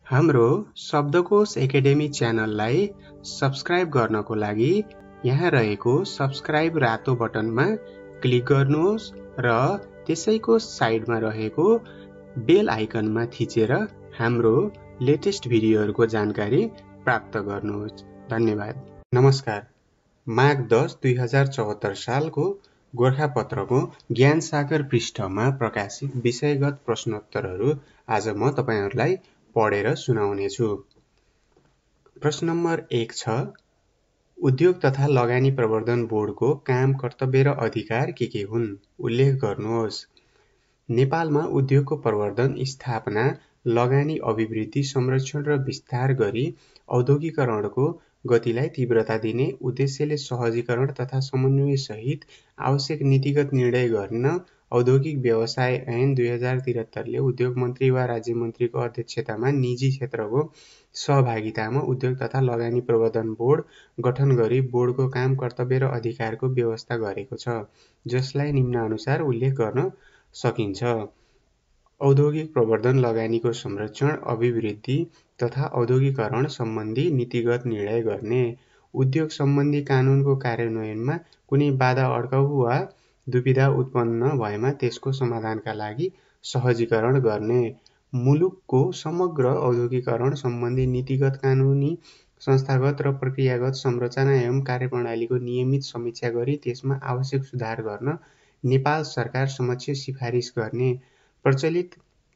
हाम्रो शब्दकोश एकेडेमी च्यानललाई सब्स्क्राइब गर्नको लागि यहाँ रहेको सब्स्क्राइब रातो बटनमा क्लिक गर्नुहोस् र त्यसैको साइडमा रहेको बेल आइकनमा थिचेर हाम्रो लेटेस्ट भिडियोहरूको जानकारी प्राप्त गर्नुहोस्। धन्यवाद। नमस्कार। माघ 10 2074 सालको गोरखापत्रको ज्ञानसागर पृष्ठमा प्रकाशित विषयगत प्रश्नोत्तरहरू आज म तपाईहरुलाई पढेर सुनाउनेछु। प्रश्न नम्बर 1 छ, उद्योग तथा लगानी प्रवर्धन बोर्डको काम, कर्तव्य र अधिकार के हुन्? उल्लेख गर्नुहोस्। नेपालमा उद्योगको प्रवर्धन, स्थापना, लगानी, अभिवृद्धि, संरक्षण र विस्तार गरी औद्योगिकरणको गतिलाई तीव्रता दिने उद्देश्यले सहजीकरण तथा समन्वय सहित आवश्यक नीतिगत निर्णय गर्न औद्योगिक व्यवसाय ऐन 2073 ले उद्योग मन्त्री वा राज्य मन्त्रीको अध्यक्षतामा निजी क्षेत्रको सहभागितामा उद्योग तथा लगानी प्रवर्धन बोर्ड गठन गरी बोर्डको काम, कर्तव्य र अधिकारको व्यवस्था गरेको छ, जसलाई निम्नानुसार उल्लेख गर्न सकिन्छ। औद्योगिक प्रवर्धन, लगानीको संरक्षण, अभिवृद्धि तथा औद्योगिकरण सम्बन्धी नीतिगत निर्णय गर्ने, उद्योग सम्बन्धी कानुनको कार्यान्वयनमा कुनै बाधा, अड्काउ वा दुविधा उत्पन्न भएमा त्यसको समाधानका लागि सहजीकरण गर्ने, मुलुकको समग्र औद्योगिकरण सम्बन्धी नीतिगत, कानुनी, संस्थागत र प्रक्रियागत संरचना एवं कार्यप्रणालीको नियमित समीक्षा गरी त्यसमा आवश्यक सुधार गर्न नेपाल सरकार समक्ष सिफारिस गर्ने, प्रचलित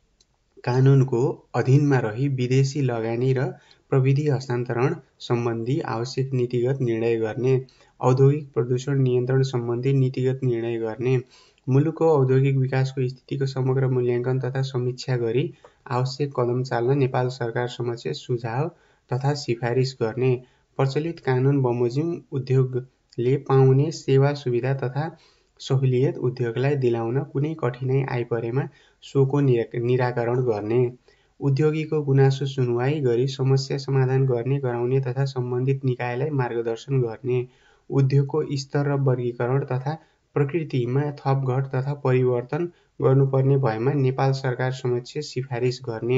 कानुनको अधीनमा रही विदेशी लगानी र प्रविधि हस्तान्तरण सम्बन्धी आवश्यक नीतिगत निर्णय गर्ने, औद्योगिक प्रदूषण नियन्त्रण सम्बन्धी नीतिगत निर्णय गर्ने, मुलुकको औद्योगिक विकासको स्थितिको समग्र मूल्याङ्कन तथा समीक्षा गरी आवश्यक कदम चाल्न नेपाल सरकार समक्ष सुझाव तथा सिफारिस गर्ने, प्रचलित कानुन बमोजिम उद्योगले पाउने सेवा सुविधा तथा सहुलियत उद्योगलाई दिलाउन कुनै कठिनाइ आइपरेमा सोको निराकरण गर्ने, उद्योगीको गुनासो सुनवाई गरी समस्या समाधान गर्ने गराउने तथा सम्बन्धित निकायलाई मार्गदर्शन गर्ने, उद्योगको स्तर र वर्गीकरण तथा प्रकृतिमा थपघट तथा परिवर्तन गर्नुपर्ने भएमा नेपाल सरकार समक्ष सिफारिस गर्ने,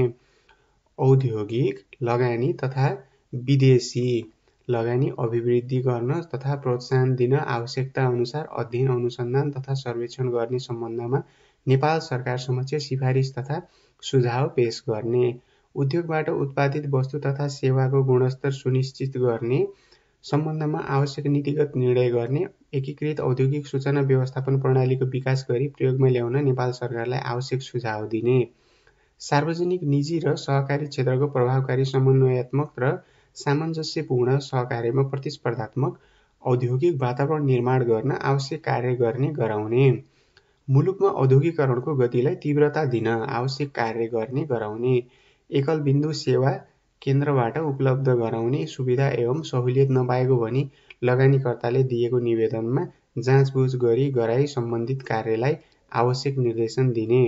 औद्योगिक लगानी तथा विदेशी लगानी अभिवृद्धि गर्न तथा प्रोत्साहन दिन आवश्यकता अनुसार अध्ययन, अनुसन्धान तथा सर्वेक्षण गर्ने सम्बन्धमा नेपाल सरकार समक्ष सिफारिस तथा सुझाव पेश गर्ने, उद्योगबाट उत्पादित वस्तु तथा सेवाको गुणस्तर सुनिश्चित गर्ने सम्बन्धमा आवश्यक नीतिगत निर्णय गर्ने, एकीकृत औद्योगिक सूचना व्यवस्थापन प्रणालीको विकास गरी प्रयोगमा ल्याउन नेपाल सरकारलाई आवश्यक सुझाव दिने, सार्वजनिक, निजी र सहकारी क्षेत्रको प्रभावकारी, समन्वयात्मक र सामञ्जस्यपूर्ण सहकार्यमा प्रतिस्पर्धात्मक औद्योगिक वातावरण निर्माण गर्न आवश्यक कार्य गर्ने गराउने, मुलुकमा औद्योगिकरणको गतिलाई तीव्रता दिन आवश्यक कार्य गर्ने गराउने, एकल बिन्दु सेवा केन्द्रबाट उपलब्ध गराउने सुविधा एवं सहुलियत नपाएको भनी लगानीकर्ताले दिएको निवेदनमा जाँचबुझ गरी गराई सम्बन्धित कार्यलाई आवश्यक निर्देशन दिने,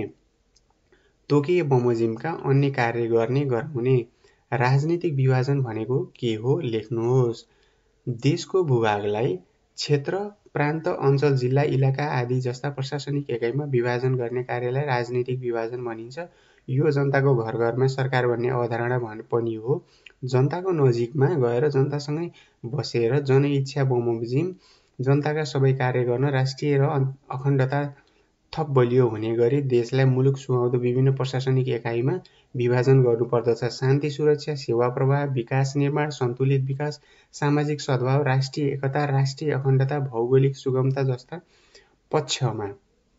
तोकीय बमोजिमका अन्य कार्य गर्ने गराउने। राजनीतिक विभाजन भनेको के हो लेख्नुहोस्। देशको भूभागलाई क्षेत्र, प्रान्त, अञ्चल, जिल्ला, इलाका आदि जस्ता प्रशासनिक एकाइमा विभाजन गर्ने कार्यलाई राजनीतिक विभाजन भनिन्छ। यो जनताको घर घरमा सरकार भन्ने अवधारणा पनि हो। जनताको नजिकमा गएर जनतासँगै बसेर जनइच्छा बमोजिम जनताका सबै कार्य गर्न राष्ट्रिय र अखण्डता थप बलियो हुने गरी देशलाई मुलुक सुहाउँदो विभिन्न प्रशासनिक एकाइमा विभाजन गर्नुपर्दछ। शान्ति, सुरक्षा, सेवा प्रवाह, विकास निर्माण, सन्तुलित विकास, सामाजिक सद्भाव, राष्ट्रिय एकता, राष्ट्रिय अखण्डता, भौगोलिक सुगमता जस्ता पक्षमा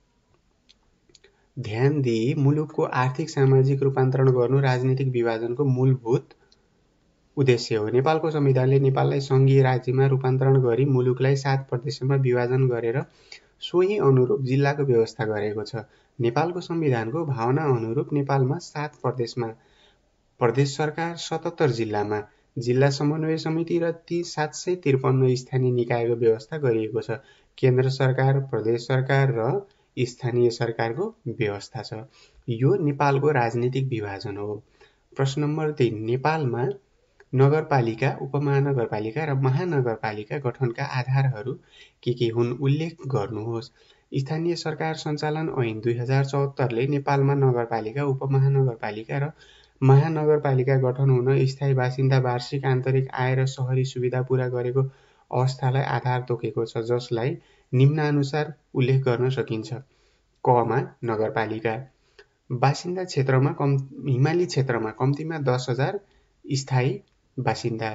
ध्यान दिई मुलुकको आर्थिक सामाजिक रूपान्तरण गर्नु राजनीतिक विभाजनको मूलभूत उद्देश्य हो। नेपालको संविधानले नेपाललाई संघीय राज्यमा रूपान्तरण गरी मुलुकलाई 7 प्रदेशमा विभाजन गरेर सोही अनुरूप जिल्लाको व्यवस्था गरेको छ। नेपालको संविधानको भावना अनुरूप नेपालमा 7 प्रदेशमा प्रदेश सरकार, 77 जिल्लामा जिल्ला समन्वय समिति र 753 स्थानीय निकायको व्यवस्था गरिएको छ। केन्द्र सरकार, प्रदेश सरकार र स्थानीय सरकारको व्यवस्था छ। यो नेपालको राजनीतिक विभाजन हो। प्रश्न नम्बर 3, नेपालमा नगरपालिका, उपमहानगरपालिका र महानगरपालिका गठनका आधारहरू के हुन्? उल्लेख गर्नुहोस्। स्थानीय सरकार सञ्चालन ऐन 2074 ले नेपालमा नगरपालिका, उपमहानगरपालिका र महानगरपालिका गठन हुन स्थायी बासिन्दा वार्षिक आन्तरिक आय र शहरी सुविधा पूरा गरेको अवस्थालाई आधार तोकेको छ, जसलाई निम्नानुसार उल्लेख गर्न सकिन्छ। क मा नगरपालिका बासिन्दा क्षेत्रमा हिमाली क्षेत्रमा कम्तीमा 10,000 स्थायी बासिन्दा।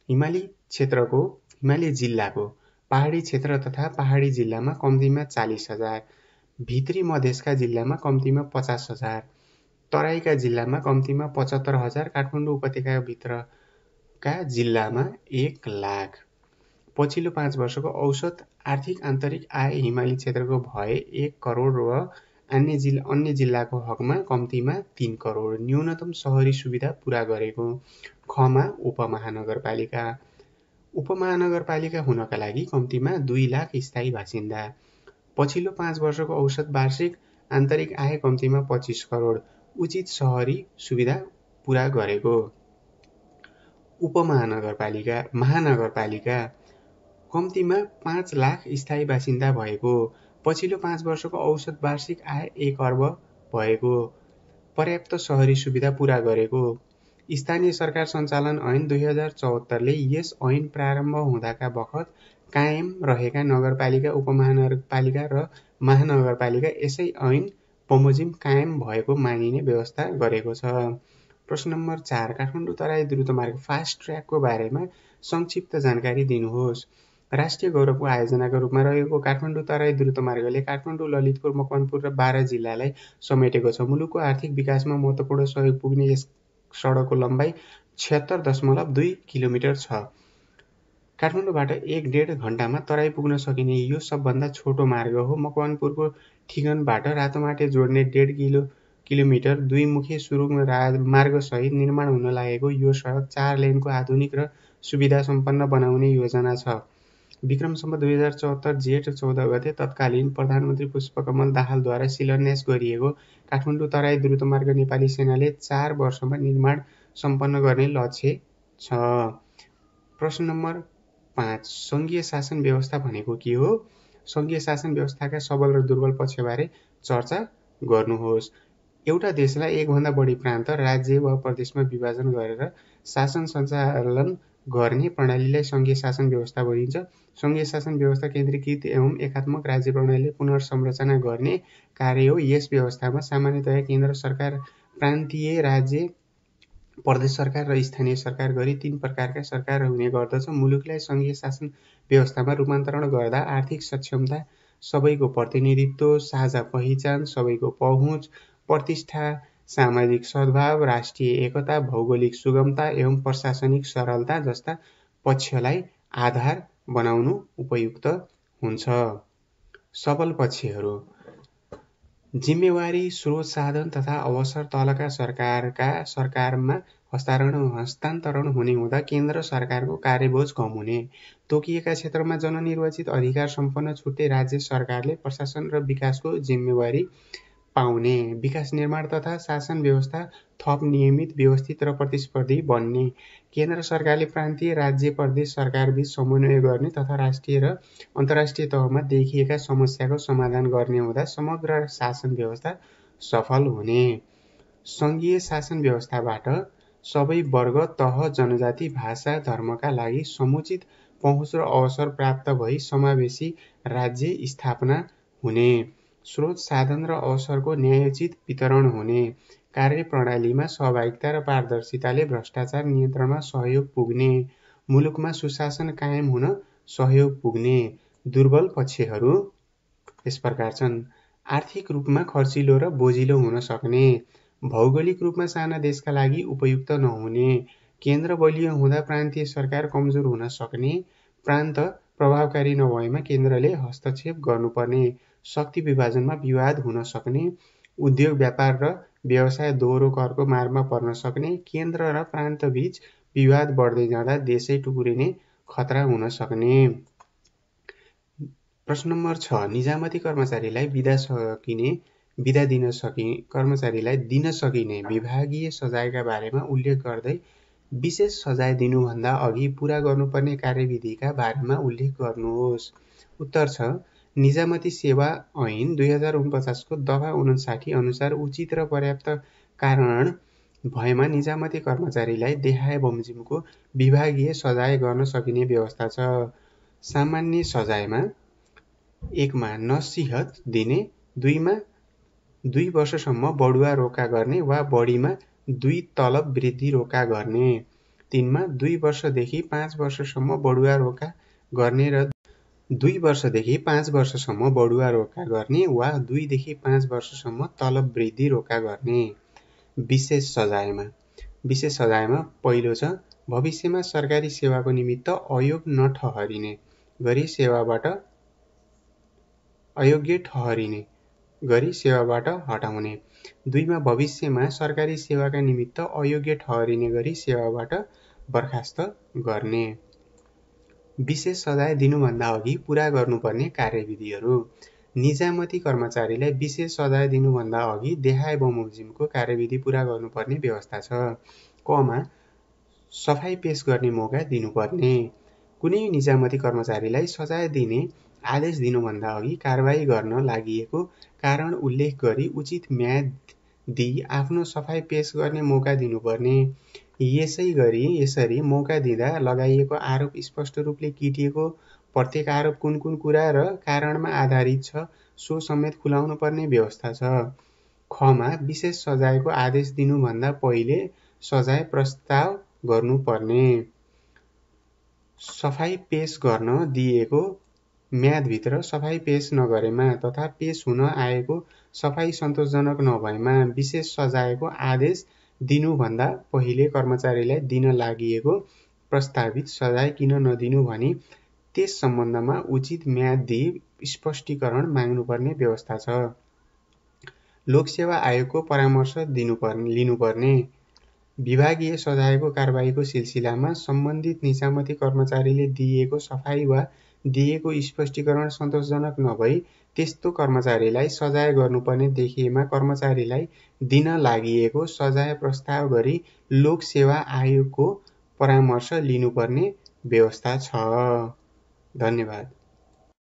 हिमाली जिल्लाको पहाडी क्षेत्र तथा पहाडी जिल्लामा कम्तीमा 40,000, भित्री मधेसका जिल्लामा कम्तीमा 50,000, तराईका जिल्लामा कम्तीमा 75,000, काठमाडौँ उपत्यकाभित्रका जिल्लामा 1,00,000। पछिल्लो 5 वर्षको औसत आर्थिक आन्तरिक आय हिमाली क्षेत्रको भए 1 करोड र अन्य जिल्लाको हकमा कम्तीमा 3 करोड। न्यूनतम शहरी सुविधा पूरा गरेको। ख मा उपमहानगरपालिका उपमहानगरपालिका हुनका लागि कम्तीमा 2,00,000 स्थायी बासिन्दा। पछिल्लो 5 वर्षको औसत वार्षिक आन्तरिक आय कम्तीमा 25 करोड। उचित शहरी सुविधा पूरा गरेको। महानगरपालिका कम्तीमा 5,00,000 स्थायी बासिन्दा भएको। पछिल्लो 5 वर्षको औसत वार्षिक आय 1 अर्ब भएको। पर्याप्त शहरी सुविधा पूरा गरेको। स्थानीय सरकार सञ्चालन ऐन 2074 ले यस ऐन प्रारम्भ हुँदाका बखत कायम रहेका नगरपालिका, उपमहानगरपालिका र महानगरपालिका यसै ऐन बमोजिम कायम भएको मानिने व्यवस्था गरेको छ। प्रश्न नम्बर 4 काठमाडौँ तराई द्रुतमार्ग फास्ट ट्र्याकको बारेमा संक्षिप्त जानकारी दिनुहोस्। राष्ट्रिय गौरवको आयोजनाका रूपमा रहेको काठमाडौँ तराई द्रुतमार्गले काठमाडौँ, ललितपुर, मकवानपुर र बारा जिल्लालाई समेटेको छ। मुलुकको आर्थिक विकासमा महत्त्वपूर्ण सहयोग पुग्ने यस सडकको लम्बाइ 76.2 किलोमिटर छ। काठमाडौँबाट 1.5 घण्टामा तराई पुग्न सकिने यो सबभन्दा छोटो मार्ग हो। मकवानपुरको ठिगनबाट रातोमाटे जोड्ने 1.5 किलोमिटर दुईमुखे सुरुङ मार्गसहित निर्माण हुन लागेको यो सडक 4 लेनको आधुनिक र सुविधा सम्पन्न बनाउने योजना छ। विक्रम सम्वत 2074 जेठ 14 गते तत्कालीन प्रधानमन्त्री पुष्पकमल दाहालद्वारा शिलान्यास गरिएको काठमाडौँ तराई द्रुतमार्ग नेपाली सेनाले 4 वर्षमा निर्माण सम्पन्न गर्ने लक्ष्य छ। प्रश्न नम्बर 5 सङ्घीय शासन व्यवस्था भनेको के हो? सङ्घीय शासन व्यवस्थाका सबल र दुर्बल पक्षबारे चर्चा गर्नुहोस्। एउटा देशलाई एकभन्दा बढी प्रान्त, राज्य वा प्रदेशमा विभाजन गरेर शासन सञ्चालन गर्ने प्रणालीलाई सङ्घीय शासन व्यवस्था भनिन्छ। सङ्घीय शासन व्यवस्था केन्द्रीकृत एवं एकात्मक राज्य प्रणालीले पुनर्संरचना गर्ने कार्य हो। यस व्यवस्थामा सामान्यतया केन्द्र सरकार, प्रान्तीय, राज्य, प्रदेश सरकार र स्थानीय सरकार गरी 3 प्रकारका सरकार हुने गर्दछ। मुलुकलाई सङ्घीय शासन व्यवस्थामा रूपान्तरण गर्दा आर्थिक सक्षमता, सबैको प्रतिनिधित्व, साझा पहिचान, सबैको पहुँच, प्रतिष्ठा, सामाजिक सद्भाव, राष्ट्रिय एकता, भौगोलिक सुगमता एवं प्रशासनिक सरलता जस्ता पक्षलाई आधार बनाउनु उपयुक्त हुन्छ। सबल पक्षहरू जिम्मेवारी, स्रोत साधन तथा अवसर तलका सरकारमा हस्तान्तरण हुने हुँदा केन्द्र सरकारको कार्यबोझ कम हुने। तोकिएका क्षेत्रमा जननिर्वाचित अधिकार सम्पन्न छुट्टै राज्य सरकारले प्रशासन र विकासको जिम्मेवारी पाउने। विकास निर्माण तथा शासन व्यवस्था थप नियमित, व्यवस्थित र प्रतिस्पर्धी बन्ने। केन्द्र सरकारले प्रान्तीय, राज्य, प्रदेश सरकारबीच समन्वय गर्ने तथा राष्ट्रिय र अन्तर्राष्ट्रिय तहमा देखिएका समस्याको समाधान गर्ने हुँदा समग्र शासन व्यवस्था सफल हुने। सङ्घीय शासन व्यवस्थाबाट सबै वर्ग, तह, जनजाति, भाषा, धर्मका लागि समुचित पहुँच र अवसर प्राप्त भई समावेशी राज्य स्थापना हुने। स्रोत साधन र अवसरको न्यायोचित वितरण हुने। कार्यप्रणालीमा सहभागिता र पारदर्शिताले भ्रष्टाचार नियन्त्रणमा सहयोग पुग्ने। मुलुकमा सुशासन कायम हुन सहयोग पुग्ने। दुर्बल पक्षहरू यस प्रकार छन्। आर्थिक रूपमा खर्चिलो र बोझिलो हुन सक्ने। भौगोलिक रूपमा साना देशका लागि उपयुक्त नहुने। केन्द्र बलियो हुँदा प्रान्तीय सरकार कमजोर हुन सक्ने। प्रान्त प्रभावकारी नभएमा केन्द्रले हस्तक्षेप गर्नुपर्ने। शक्ति विभाजनमा विवाद हुन सक्ने। उद्योग, व्यापार र व्यवसाय दोहोरो करको मारमा पर्न सक्ने। केन्द्र र प्रान्तबीच विवाद बढ्दै जाँदा देशै टुक्रिने खतरा हुन सक्ने। प्रश्न नम्बर 6 निजामती कर्मचारीलाई दिन सकिने विभागीय सजायका बारेमा उल्लेख गर्दै विशेष सजाय दिनुभन्दा अघि पूरा गर्नुपर्ने कार्यविधिका बारेमा उल्लेख गर्नुहोस्। उत्तर छ निजामती सेवा ऐन 2049 को दफा 59 अनुसार उचित र पर्याप्त कारण भएमा निजामती कर्मचारीलाई देखाए बमोजिमको विभागीय सजाय गर्न सकिने व्यवस्था छ। सामान्य सजायमा 1 मा नसिहत दिने, 2 मा 2 वर्षसम्म बढुवा रोका गर्ने वा बढीमा 2 तलब वृद्धि रोका गर्ने, 3 मा 2 वर्षदेखि 5 वर्षसम्म बढुवा रोका गर्ने र 2 वर्षदेखि 5 वर्षसम्म बढुवा रोका गर्ने वा 2 देखि 5 वर्षसम्म तलब वृद्धि रोका गर्ने। विशेष सजायमा पहिलो छ भविष्यमा सरकारी सेवाको निमित्त अयोग्य नठहरिने गरी सेवाबाट हटाउने। 2 मा भविष्यमा सरकारी सेवाका निमित्त अयोग्य ठहरिने गरी सेवाबाट बर्खास्त गर्ने। विशेष सजाय दिनुभन्दा अघि पूरा गर्नुपर्ने कार्यविधिहरू। निजामती कर्मचारीलाई विशेष सजाय दिनुभन्दा अघि देखाए बमोजिमको कार्यविधि पूरा गर्नुपर्ने व्यवस्था छ। क मा सफाई पेश गर्ने मौका दिनुपर्ने। कुनै निजामती कर्मचारीलाई सजाय दिने आदेश दिनुभन्दा अघि कारबाही गर्न लागिएको कारण उल्लेख गरी उचित म्याद दिई आफ्नो सफाई पेश गर्ने मौका दिनुपर्ने। यसरी मौका दिँदा लगाइएको आरोप स्पष्ट रूपले किटिएको, प्रत्येक आरोप कुन कुरा र कारणमा आधारित छ सो समेत खुलाउनु पर्ने व्यवस्था छ। ख मा विशेष सजायको आदेश दिनुभन्दा पहिले सजाय प्रस्ताव गर्नुपर्ने। सफाई पेश गर्न दिएको म्यादभित्र सफाई पेश नगरेमा तथा पेश हुन आएको सफाई सन्तोषजनक नभएमा विशेष सजायको आदेश दिनुभन्दा पहिले कर्मचारीलाई दिन लागिएको प्रस्तावित सजाय किन नदिनु भनी त्यस सम्बन्धमा उचित म्याद दिई स्पष्टीकरण माग्नुपर्ने व्यवस्था छ। लोकसेवा आयोगको परामर्श लिनुपर्ने। विभागीय सजायको कारबाहीको सिलसिलामा सम्बन्धित निजामती कर्मचारीले दिएको सफाई वा दिएको स्पष्टीकरण सन्तोषजनक नभई त्यस्तो कर्मचारीलाई सजाय गर्नुपर्ने देखिएमा कर्मचारीलाई दिन लागिएको सजाय प्रस्ताव गरी लोकसेवा आयोगको परामर्श लिनुपर्ने व्यवस्था छ। धन्यवाद।